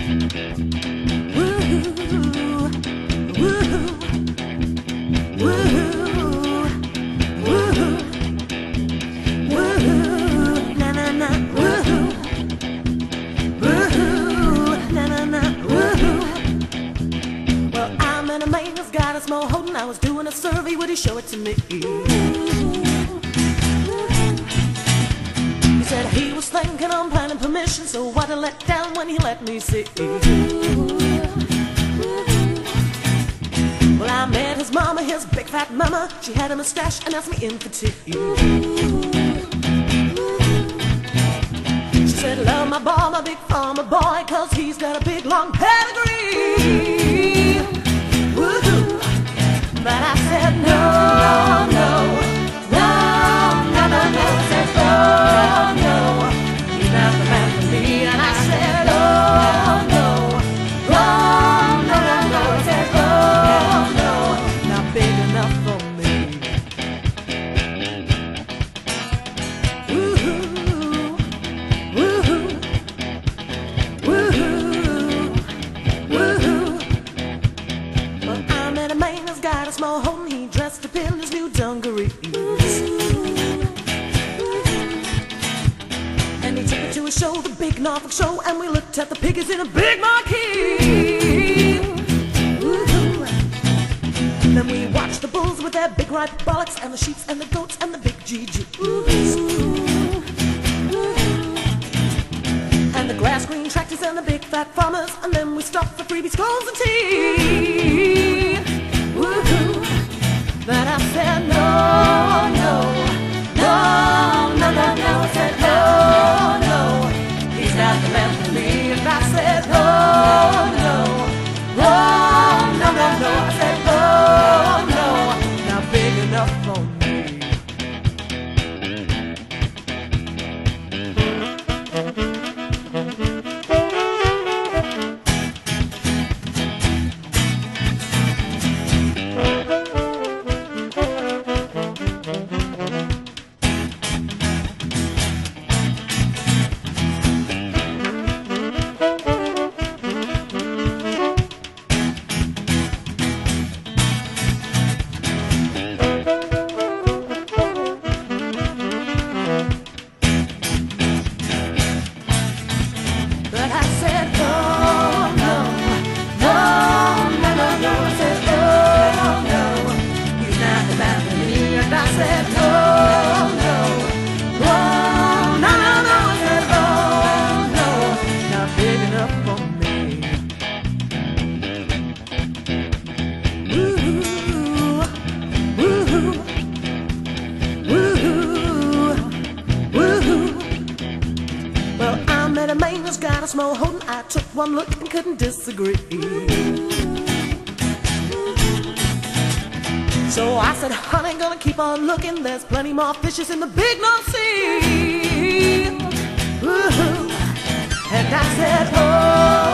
I was doing a survey, would he show it to me? He said he was thinking on planning permission, so what a letdown when he let me see. Well, I met his mama, his big fat mama. She had a mustache and asked me in for tea. She said, love my boy, my big farmer boy, 'cause he's got a big long pedigree. Woo-hoo. But I said, no, no, no, no, no, no. I said, no, no, he's not the man for me. And I said, no, no, no, no, no, no. I said, no, no, not big enough for me. Woo-hoo, woo-hoo, woo-hoo, woo-hoo. Well, I met a man who's got a small home. He dressed up in his new dungarees, and he took me to a show, the big Norfolk show, and we looked at the piggies in a big marquee. Woo-hoo. Then we watched the bulls with their big ripe bollocks, and the sheep and the goats and the big GGs, and the grass green tractors and the big fat farmers. And then we stopped for freebie scones and tea. Woo-hoo. But I said, no, no, no, no, no, no. I said, no, no, he's not the man for me. And I said, no, no, no, no, no, no. I said, no, no, not big enough for me. A man who's got a small home. I took one look and couldn't disagree. So I said, honey, gonna keep on looking. There's plenty more fishes in the big North Sea. Woo-hoo. And I said, oh,